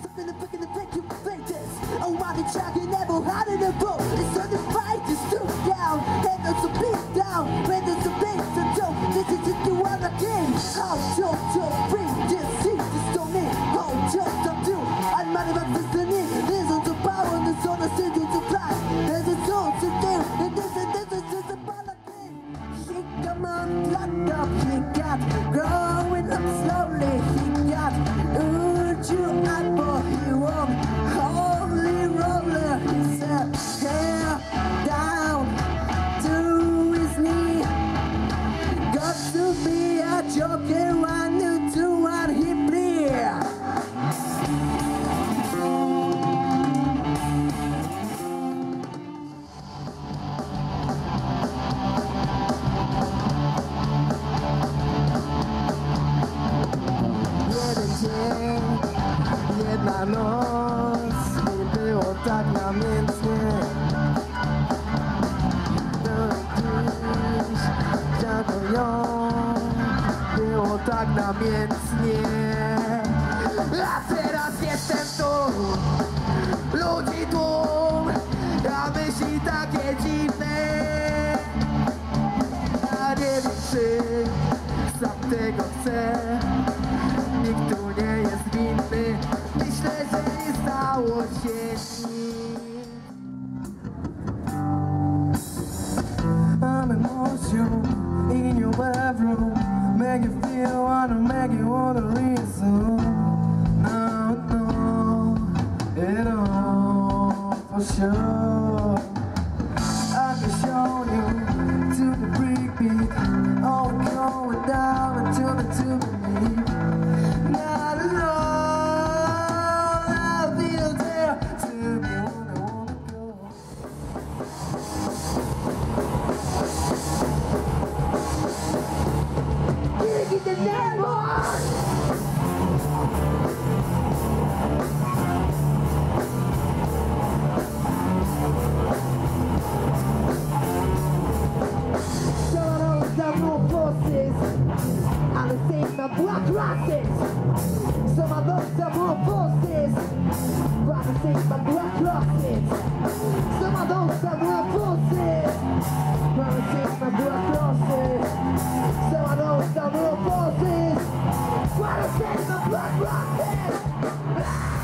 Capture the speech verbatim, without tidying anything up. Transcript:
finna fucking make you fake this. Oh, I've been trying never hard in the boat. It's on the fight to stoop down. And there's a beat down. When there's a beat to do. This is just the one again. How to to bring this seat to stone in. How just to do. I'm not about listening. There's on the power and there's on the city to fly. There's a soul to do. And this and this is just a ball again. She come on, locked up. He got growing up slowly. He got ooh, you eyeball. He won't holy roller. His hair down to his knee. Got to be a joker. One new to what he bleed. Jedna noc nie było tak namiętnie. Dziś chciano ją, było tak namiętnie. A teraz jestem tu, ludzi tłum, a myśli takie dziwne. A nie wiem, czy sam tego chcę. Nikt tu nie jest winny. Myślę, że nie stało się nic. I'm emotional in your bedroom. Make you feel, wanna make you wanna reason. No, no, it all for sure. I can show you to the breakbeat. All going down until the to me. Not alone, I'll be there to be when I wanna go. Gonna get the name on! I've seen my black crosses. Some of those are more forces. I've seen my black crosses. Some of those are more forces. I've seen my black crosses. Some of those are more forces. I've seen my black crosses.